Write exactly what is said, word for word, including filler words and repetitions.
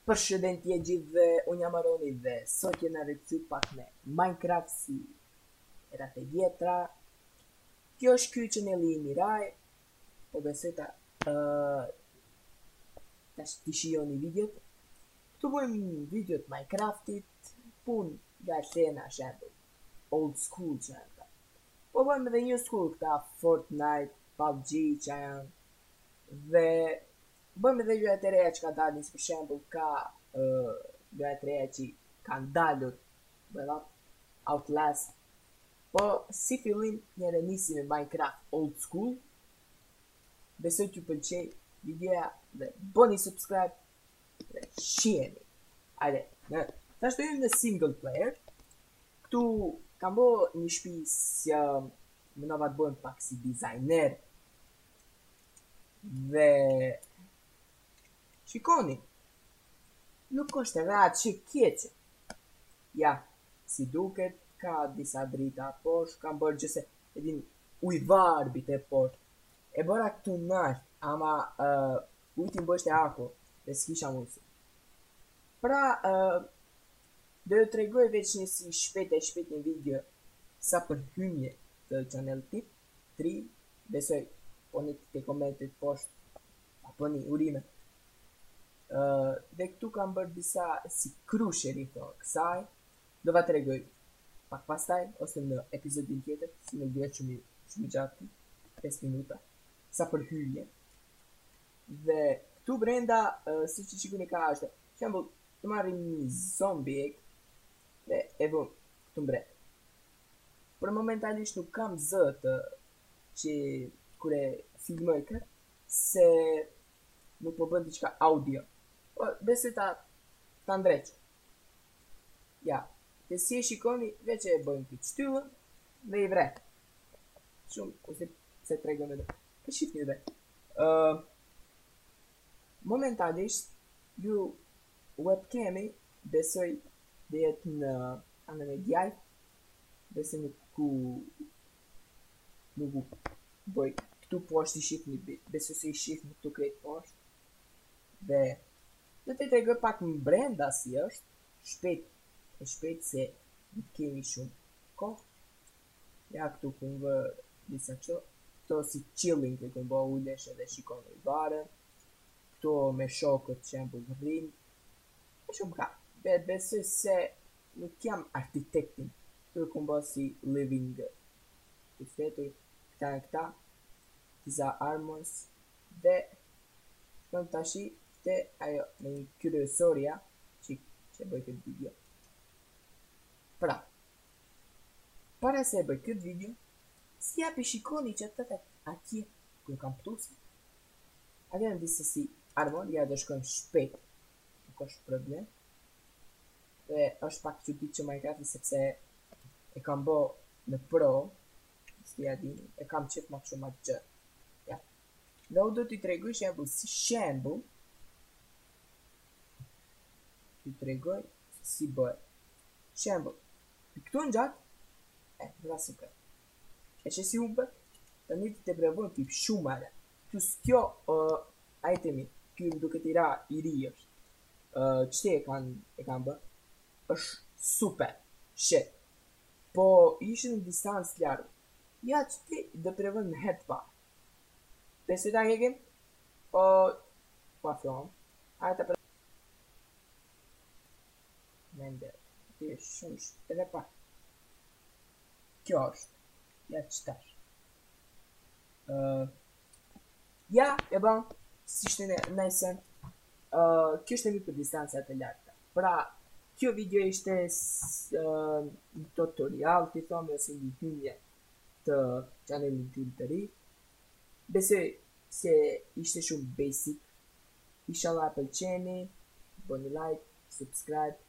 Përshëndetje gjithëve, unë jam Aroni dhe sot jena rikëthy pak me Minecraft si erat e vjetra. Kjo është ky qeneli i Miraj, po besoj ta uh, tash t'i shijoni videot. Këtu bëjmë videot Minecraftit, pun nga shena shembull, old school që janë këta. Po bëjmë edhe new school këta, Fortnite, P U B G që janë, dhe bëjmë edhe gjërat e reja që ka dalin, si për shembull ka uh, gjërat e reja që kanë dalur, bëlla, Outlast. Po si fillim njëre nisi me Minecraft old school. Besoj t'ju pëlqej videoja dhe bëni subscribe dhe shiheni. Hajde, në tash do jemi në single player. Këtu kam bo një shtëpi si uh, më nova të bëhem pak si designer. Dhe shikoni, nuk është edhe atë që keqe. Ja, si duket, ka disa drita poshtë, kam bërë gjëse, edhin ujvarbit e poshtë. E bëra këtu nashtë, ama uh, ujtin bështë e ako, dhe s'kisha mundësi. Pra, uh, dhe ju tregoj veç një si shpet e shpet një video sa për hymje të channel tip, tri, besoj, po një të komentit poshtë, apo një urime. Uh, dhe këtu kam bërë disa si krusheri të kësaj, do va të regoj pak pastaj, ose në episodin tjetër, si në duhet shumë, shumë gjatë, pesë minuta, sa për hyrje. Dhe këtu brenda, uh, si që shikuni ka ashte, shembull, të marrim një zombie egg, dhe e vëm këtu mbre. Për momentalisht nuk kam zëtë që kure filmoj këtë, se nuk po bën diçka audio. Po, besoj ta ta ndreq. Ja, dhe si e shikoni, veç e bëjmë këtë shtyllën dhe i vret. Shumë, ose se tregëm edhe. E shifni dhe. Uh, momentalisht, ju webcami besoj dhe jetë në anën e djaj, besoj nuk ku nuk ku bëj. Këtu poshtë i shifni, besoj se i shifni këtu krejt poshtë. Dhe do të tregoj pak më brenda si është, shpejt e shpejt se nuk kemi shumë kohë. Ja këtu ku më vë disa qo, këto si chilling të këmë bë ulesh edhe shikoni i barën, këto me shokët që janë për rrinë, e shumë ka. Be, besoj se nuk jam arkitektin, këtu këmë bë si living të fetur, këta e këta, disa armors, dhe shkëm tashi te ajo me një kryesoria që, që bëj këtë video. Pra, para se e bëj këtë video, si japi shikoni që të të atje ku kam pëtusi. A dhe në disë si armor, ja do shkojmë shpejt, nuk është problem. Dhe është pak që ditë që Minecraft, sepse e kam bo në pro, si ja dini, e kam qëtë ma shumë atë gjë. Ja. Dhe u do t'i tregoj shembull si shembull, t'i tregoj si bëhet. Shembull, këtu në gjatë, e, vrasim këtë. E që si unë të një të të brevojnë t'i shumë ale. Plus kjo uh, itemi, kjo më duke t'i ra i ri është, uh, qëte e kanë e kanë bë, është super, shit. Po ishë në distancë ljarë. Ja qëte dhe brevojnë në hetë pa. Besoj ta hekim, po, pa fjohëm, a e të pre... Mende, të është shumë shtë, edhe pak. Kjo është, ja qëtash. Uh, ja, e ban, si shte në nëjsen, uh, kjo është e mi për distancat e larta. Pra, kjo video ishte uh, një tutorial, të thome, ose një hymje të channelin tim të ri. Besoj se ishte shumë basic. Inshallah pëlqeni, bëni like, subscribe.